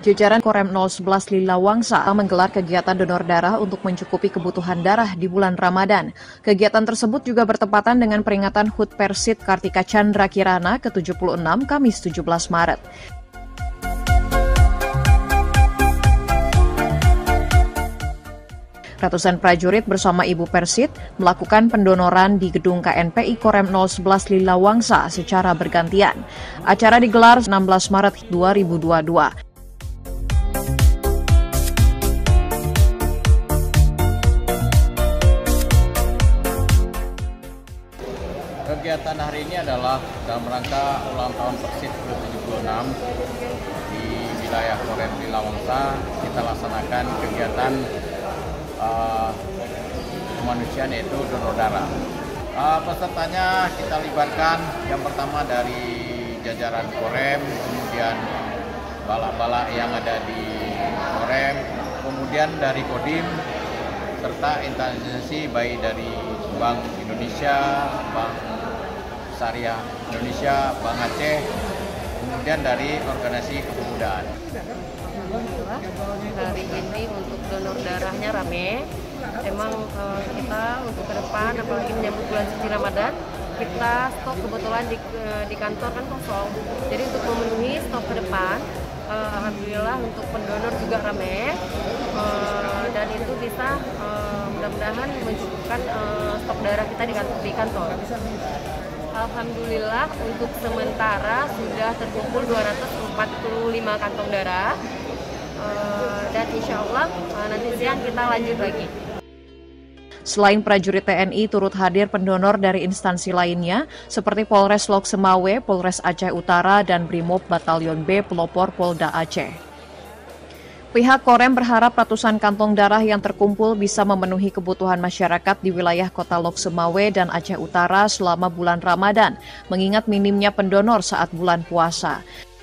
Jajaran Korem 011 Lilawangsa menggelar kegiatan donor darah untuk mencukupi kebutuhan darah di bulan Ramadan. Kegiatan tersebut juga bertepatan dengan peringatan HUT Persit Kartika Chandra Kirana ke-76 Kamis 17 Maret. Ratusan prajurit bersama Ibu Persit melakukan pendonoran di gedung KNPI Korem 011 Lilawangsa secara bergantian. Acara digelar 16 Maret 2022. Kegiatan hari ini adalah dalam rangka ulang tahun Persit ke-76 di wilayah Korem Lilawangsa. Kita laksanakan kegiatan kemanusiaan yaitu donor darah. Pesertanya kita libatkan yang pertama dari jajaran Korem, kemudian balak-balak yang ada di Korem, kemudian dari Kodim, serta instansi baik dari Bank Indonesia, Bank Syariah Indonesia, Bank Aceh, kemudian dari organisasi kepemudaan. Hari ini untuk donor darahnya rame. Emang kita untuk ke depan, apalagi menyambut bulan suci Ramadan, kita stok kebetulan di kantor kan kosong. Jadi untuk memenuhi stok ke depan, alhamdulillah untuk pendonor juga rame. Dan itu bisa mudah-mudahan mencukupkan stok darah kita di kantor. Alhamdulillah untuk sementara sudah terkumpul 245 kantong darah. Dan insya Allah nanti siang kita lanjut lagi. Selain prajurit TNI, turut hadir pendonor dari instansi lainnya seperti Polres Lok Semawe, Polres Aceh Utara, dan Brimob Batalion B Pelopor Polda Aceh. Pihak Korem berharap ratusan kantong darah yang terkumpul bisa memenuhi kebutuhan masyarakat di wilayah Kota Lok Semawe dan Aceh Utara selama bulan Ramadan, mengingat minimnya pendonor saat bulan puasa.